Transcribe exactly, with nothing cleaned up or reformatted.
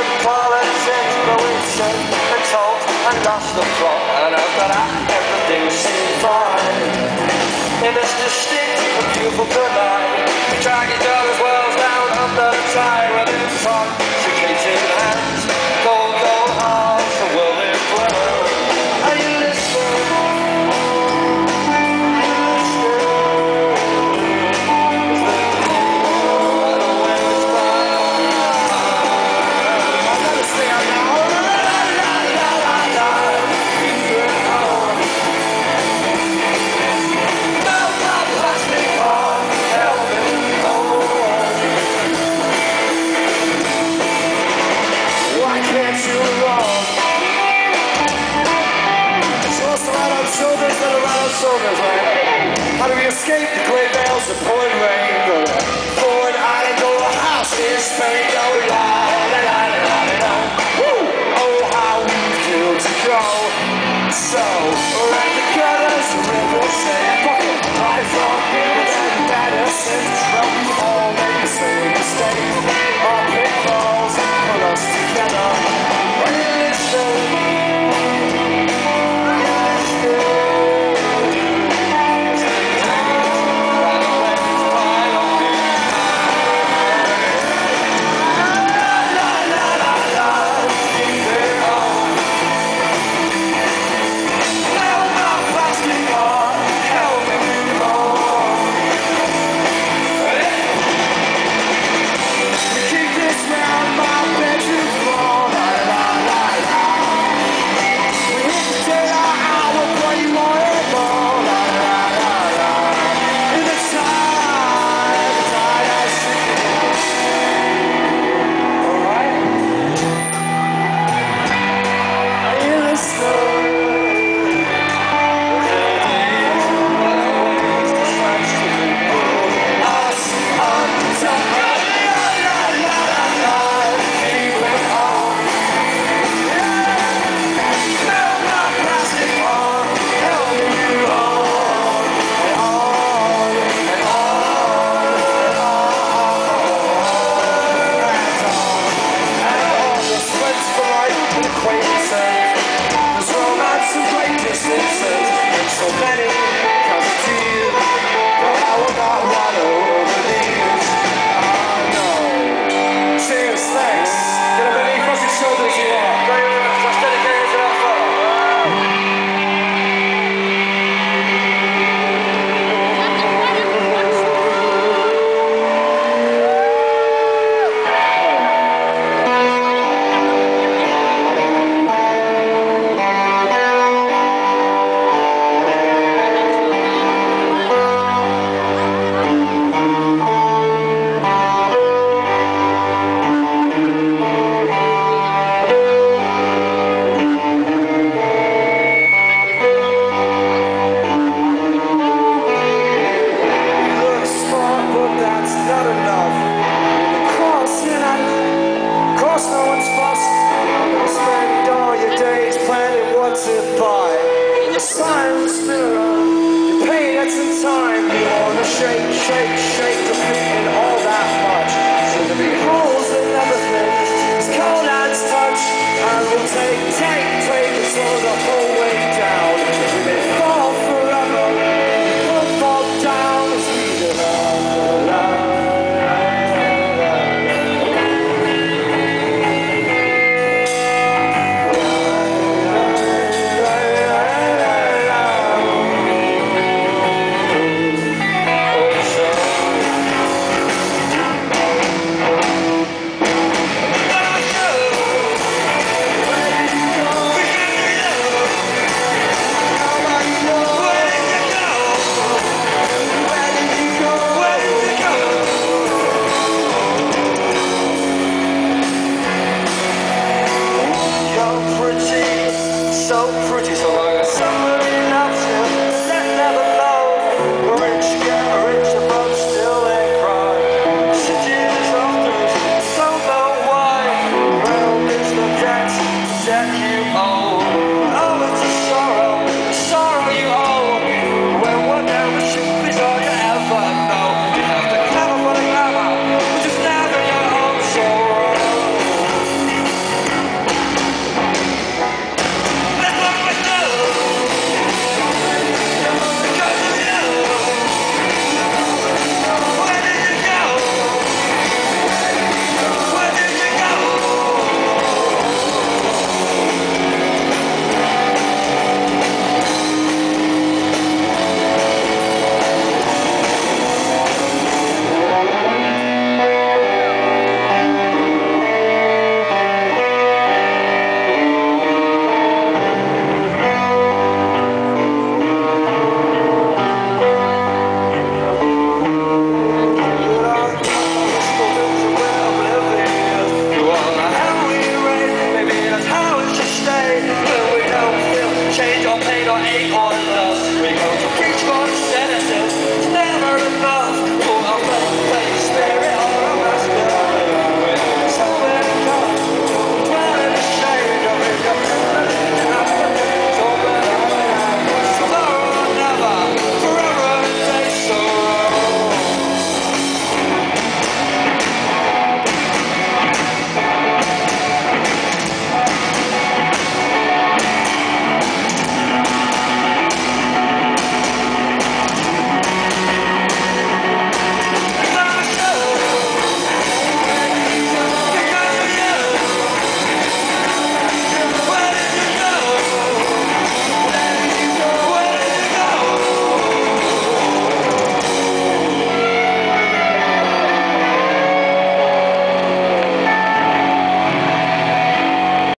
politics, but we said and told and lost the plot. And after that, everything seemed fine. In this distinct and beautiful goodnight, we drag each other's worlds down under the tide. We're intoxicated hands, cold, cold hearts, the world in flow. Are you listening? How do we escape the grey veils of pouring rain? Forward idle house in Spain. Oh la la la la la la. Oh how we feel to go. So let the gutters river say bucket. I from here and Madison. From all make the same mistake. Our pitfalls pull us together. Are you listening? Shake, shake, shake the feet and all that much. So there'll be holes in everything. It's cold as touch, and we'll take, take, take it all the whole way down. We may fall forever, we'll fall down as we go. La, la, so pretty,